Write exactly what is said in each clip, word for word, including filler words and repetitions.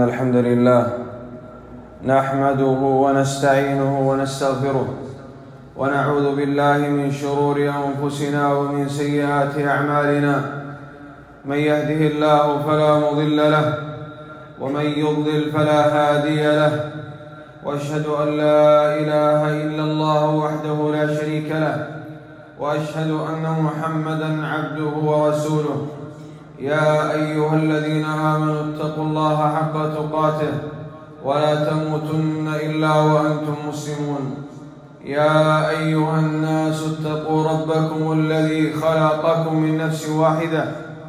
الحمد لله نحمده ونستعينه ونستغفره ونعوذ بالله من شرور أنفسنا ومن سيئات أعمالنا. من يهده الله فلا مضل له ومن يضلل فلا هادي له، وأشهد أن لا إله إلا الله وحده لا شريك له، وأشهد أن محمدًا عبده ورسوله. يا أيها الذين آمنوا اتقوا الله حق تقاته ولا تموتن إلا وأنتم مسلمون. يا أيها الناس اتقوا ربكم الذي خلقكم من نفس واحدة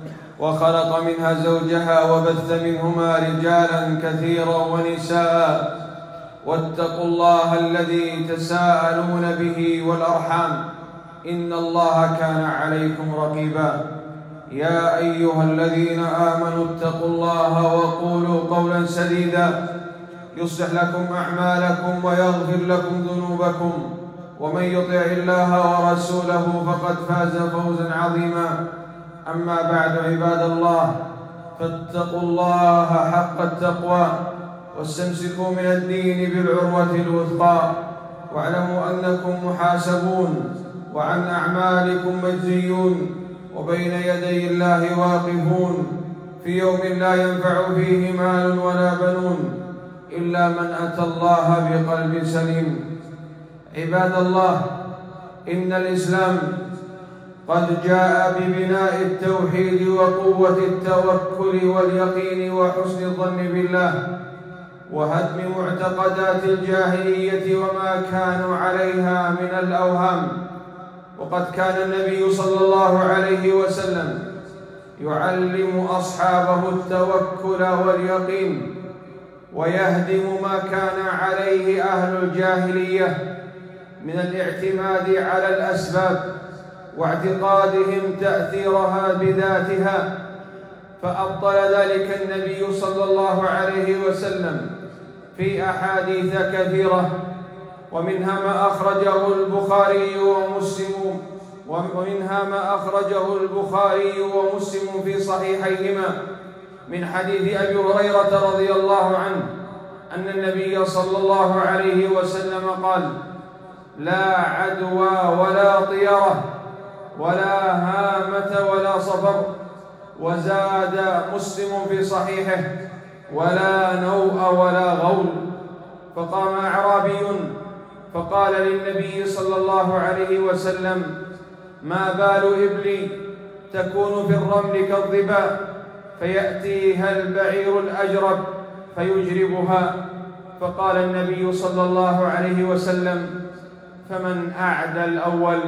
وخلق منها زوجها وبث منهما رجالا كثيرا ونساء، واتقوا الله الذي تساءلون به والأرحام إن الله كان عليكم رقيبا. يا أيها الذين آمنوا اتقوا الله وقولوا قولا سديدا يصلح لكم أعمالكم ويغفر لكم ذنوبكم، ومن يطع الله ورسوله فقد فاز فوزا عظيما. أما بعد، عباد الله، فاتقوا الله حق التقوى واستمسكوا من الدين بالعروة الوثقى، واعلموا أنكم محاسبون وعن أعمالكم مجزيون، وبين يدي الله واقفون في يوم لا ينفع فيه مال ولا بنون إلا من أتى الله بقلب سليم. عباد الله، إن الإسلام قد جاء ببناء التوحيد وقوة التوكل واليقين وحسن الظن بالله، وهدم معتقدات الجاهلية وما كانوا عليها من الأوهام. وقد كان النبي صلى الله عليه وسلم يعلم أصحابه التوكل واليقين، ويهدم ما كان عليه أهل الجاهلية من الاعتماد على الأسباب واعتقادهم تأثيرها بذاتها، فأبطل ذلك النبي صلى الله عليه وسلم في أحاديث كثيرة، ومنها ما أخرجه البخاري ومسلم ومنها ما أخرجه البخاري ومسلم في صحيحيهما من حديث أبي هريرة رضي الله عنه أن النبي صلى الله عليه وسلم قال: لا عدوى ولا طيرة ولا هامة ولا صفر. وزاد مسلم في صحيحه: ولا نوء ولا غول. فقام أعرابي فقال للنبي صلى الله عليه وسلم: ما بال إبلي تكون في الرمل كالظباء فيأتيها البعير الأجرب فيجربها؟ فقال النبي صلى الله عليه وسلم: فمن أعدى الأول؟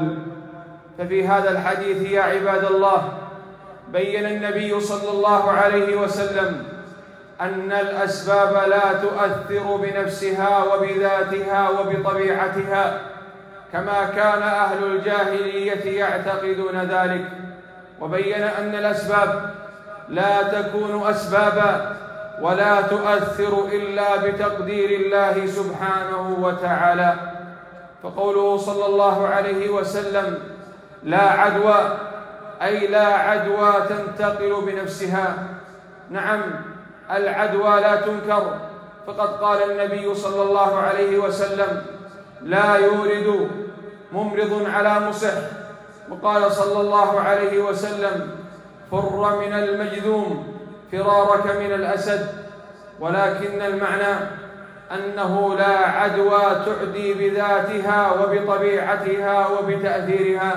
ففي هذا الحديث يا عباد الله بين النبي صلى الله عليه وسلم أن الأسباب لا تؤثر بنفسها وبذاتها وبطبيعتها كما كان أهل الجاهلية يعتقدون ذلك، وبين أن الأسباب لا تكون أسبابا ولا تؤثر إلا بتقدير الله سبحانه وتعالى. فقوله صلى الله عليه وسلم: لا عدوى، أي لا عدوى تنتقل بنفسها. نعم، العدوى لا تنكر، فقد قال النبي صلى الله عليه وسلم: لا يورد ممرض على مصح. وقال صلى الله عليه وسلم: فر من المجذوم فرارك من الأسد. ولكن المعنى أنه لا عدوى تعدي بذاتها وبطبيعتها وبتأثيرها،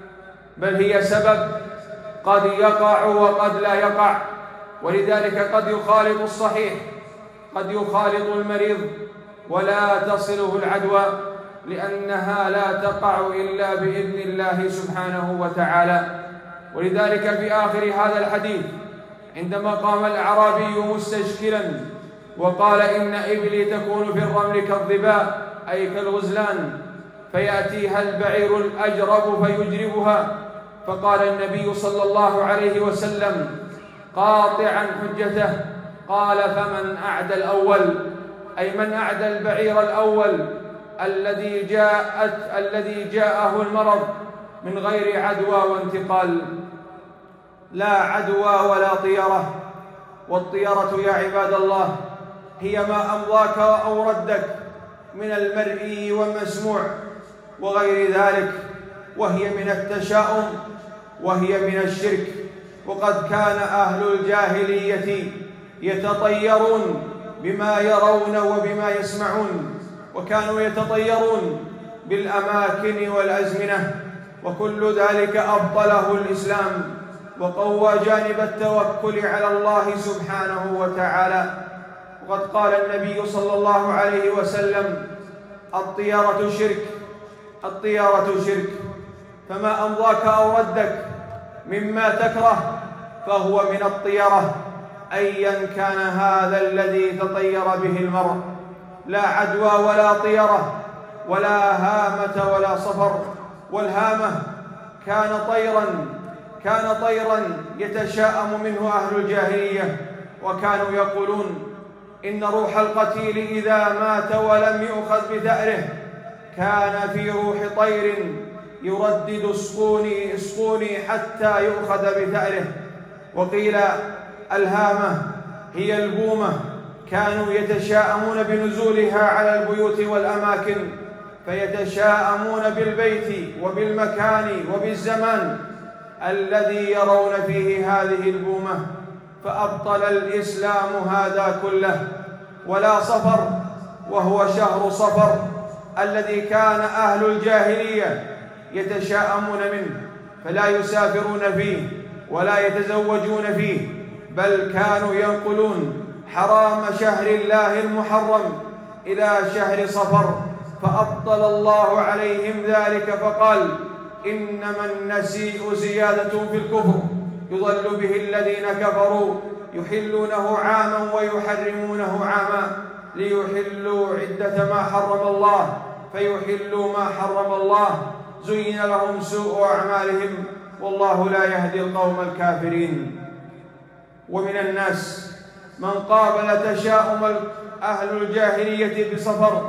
بل هي سبب قد يقع وقد لا يقع. ولذلك قد يخالط الصحيح، قد يخالط المريض ولا تصله العدوى، لأنها لا تقع إلا بإذن الله سبحانه وتعالى. ولذلك في آخر هذا الحديث عندما قام الأعرابي مستشكلا وقال: إن إبلي تكون في الرمل كالظباء، أي كالغزلان، فيأتيها البعير الأجرب فيجربها. فقال النبي صلى الله عليه وسلم قاطعا حجته، قال: فمن أعدى الأول؟ أي من أعدى البعير الأول الذي جاءت الذي جاءه المرض من غير عدوى وانتقال. لا عدوى ولا طيرة. والطيرة يا عباد الله هي ما أمضاك أو ردك من المرئي والمسموع وغير ذلك، وهي من التشاؤم وهي من الشرك. وقد كان أهل الجاهلية يتطيرون بما يرون وبما يسمعون، وكانوا يتطيرون بالأماكن والأزمنة، وكل ذلك أبطله الإسلام وقوى جانب التوكل على الله سبحانه وتعالى. وقد قال النبي صلى الله عليه وسلم: الطيرة شرك، الطيرة شرك، فما أمضاك أو ردك مما تكره فهو من الطيرة، أيا كان هذا الذي تطير به المرء، لا عدوى ولا طيرة ولا هامة ولا صفر. والهامة كان طيرا كان طيرا يتشاءم منه أهل الجاهلية، وكانوا يقولون إن روح القتيل إذا مات ولم يؤخذ بثأره كان في روح طير يردد اسقوني اسقوني حتى يؤخذ بثأره. وقيل الهامة هي البومة، كانوا يتشاءمون بنزولها على البيوت والأماكن، فيتشاءمون بالبيت وبالمكان وبالزمان الذي يرون فيه هذه البومة، فأبطل الإسلام هذا كله. ولا صفر، وهو شهر صفر الذي كان أهل الجاهلية يتشاءمون منه، فلا يسافرون فيه ولا يتزوجون فيه، بل كانوا ينقلون حرام شهر الله المحرم إلى شهر صفر، فأبطل الله عليهم ذلك فقال: إنما النسيء زيادة في الكفر يضل به الذين كفروا يحلونه عاما ويحرمونه عاما ليحلوا عدة ما حرم الله فيحلوا ما حرم الله زين لهم سوء أعمالهم والله لا يهدي القوم الكافرين. ومن الناس من قابل تشاؤم أهل الجاهلية بصفر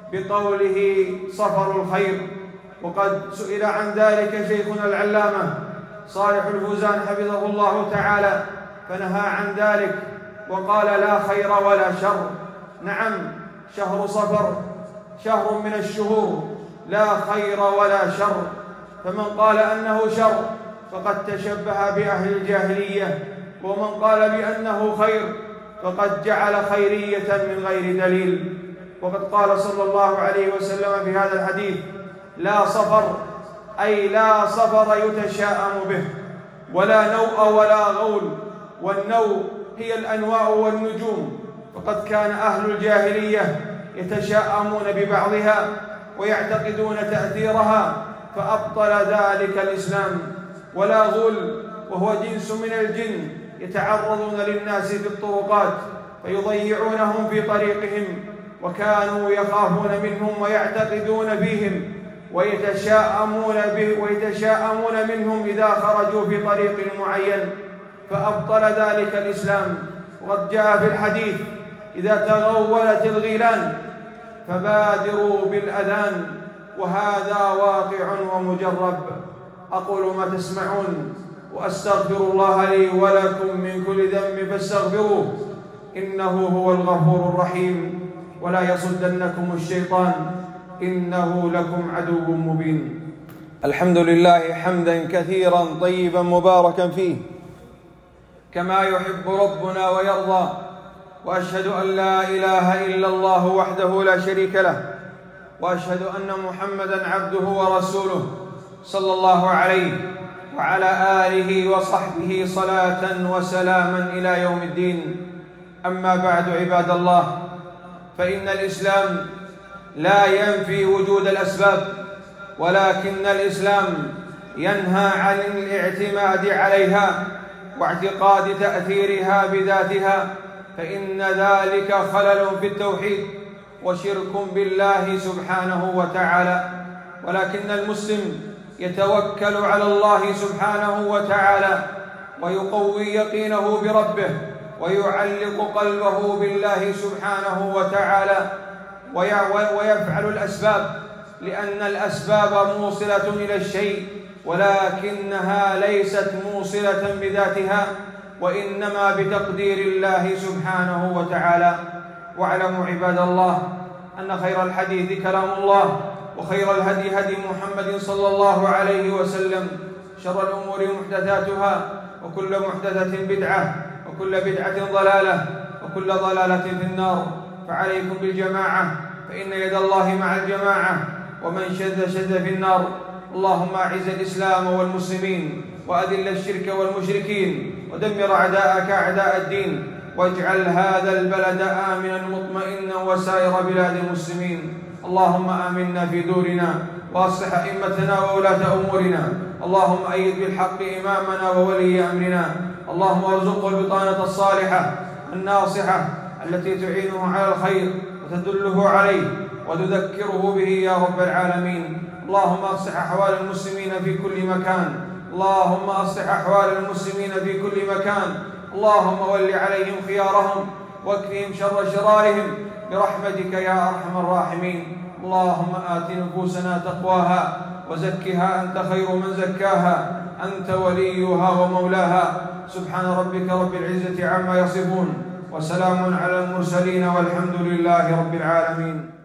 بقوله صفر الخير، وقد سئل عن ذلك شيخنا العلامة صالح الفوزان حفظه الله تعالى فنهى عن ذلك وقال: لا خير ولا شر. نعم، شهر صفر شهر من الشهور، لا خير ولا شر، فمن قال أنه شر فقد تشبه بأهل الجاهلية، ومن قال بأنه خير فقد جعل خيرية من غير دليل. وقد قال صلى الله عليه وسلم في هذا الحديث: لا صفر، أي لا صفر يتشاءم به، ولا نوء ولا غول. والنوء هي الأنواء والنجوم، فقد كان أهل الجاهلية يتشاءمون ببعضها ويعتقدون تأثيرها، فأبطل ذلك الإسلام. ولا غول، وهو جنس من الجن يتعرضون للناس في الطرقات فيضيعونهم في طريقهم، وكانوا يخافون منهم ويعتقدون فيهم ويتشاءمون به ويتشاءمون منهم إذا خرجوا في طريق معين، فأبطل ذلك الإسلام. وقد جاء في الحديث: إذا تغولت الغيلان فبادروا بالأذان، وهذا واقع ومجرب. أقول ما تسمعون وأستغفر الله لي ولكم من كل ذنب فاستغفروه إنه هو الغفور الرحيم، ولا يصدنكم الشيطان إنه لكم عدو مبين. الحمد لله حمدا كثيرا طيبا مباركا فيه كما يحب ربنا ويرضى، وأشهد أن لا إله إلا الله وحده لا شريك له، وأشهد أن محمدا عبده ورسوله صلى الله عليه وعلى آله وصحبه صلاة وسلاما إلى يوم الدين. أما بعد، عباد الله، فإن الإسلام لا ينفي وجود الأسباب، ولكن الإسلام ينهى عن الاعتماد عليها واعتقاد تأثيرها بذاتها، فإن ذلك خلل في التوحيد وشرك بالله سبحانه وتعالى. ولكن المسلم يتوكل على الله سبحانه وتعالى ويقوي يقينه بربه ويعلق قلبه بالله سبحانه وتعالى ويفعل الأسباب، لأن الأسباب موصلة إلى الشيء، ولكنها ليست موصلة بذاتها، وإنما بتقدير الله سبحانه وتعالى. واعلموا عباد الله أن خير الحديث كلام الله، وخير الهدي هدي محمد صلى الله عليه وسلم، شر الأمور محدثاتها، وكل محدثة بدعة، وكل بدعة ضلالة، وكل ضلالة في النار. فعليكم بالجماعة، فإن يد الله مع الجماعة، ومن شذ شذ في النار. اللهم أعز الإسلام والمسلمين، وأذل الشرك والمشركين، ودمر أعداءك أعداء الدين، واجعل هذا البلد آمنا مطمئنا وسائر بلاد المسلمين. اللهم آمنا في دورنا، وأصلح أئمتنا وولاة أمورنا. اللهم أيد بالحق إمامنا وولي أمرنا. اللهم ارزقه البطانة الصالحة الناصحة التي تعينه على الخير وتدله عليه وتذكره به يا رب العالمين. اللهم أصلح أحوال المسلمين في كل مكان. اللهم أصلح أحوال المسلمين في كل مكان. اللهم ول عليهم خيارهم، واكفهم شر شرارهم برحمتك يا أرحم الراحمين. اللهم آت نفوسنا تقواها، وزكها أنت خير من زكاها، أنت وليها ومولاها. سبحان ربك رب العزة عما يصفون، وسلام على المرسلين، والحمد لله رب العالمين.